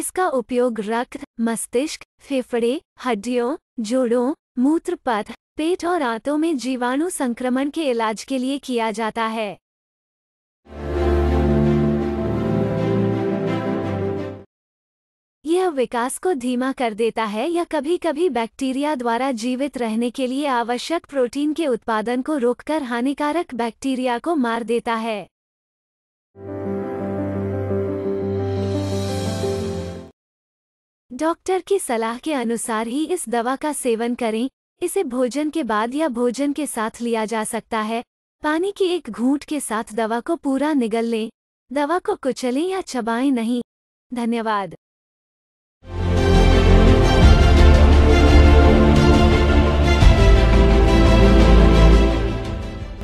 इसका उपयोग रक्त, मस्तिष्क, फेफड़े, हड्डियों, जोड़ों, मूत्र पथ, पेट और आंतों में जीवाणु संक्रमण के इलाज के लिए किया जाता है। यह विकास को धीमा कर देता है या कभी-कभी बैक्टीरिया द्वारा जीवित रहने के लिए आवश्यक प्रोटीन के उत्पादन को रोककर हानिकारक बैक्टीरिया को मार देता है। डॉक्टर की सलाह के अनुसार ही इस दवा का सेवन करें। इसे भोजन के बाद या भोजन के साथ लिया जा सकता है। पानी की एक घूंट के साथ दवा को पूरा निगल लें। दवा को कुचलें या चबाएं नहीं। धन्यवाद।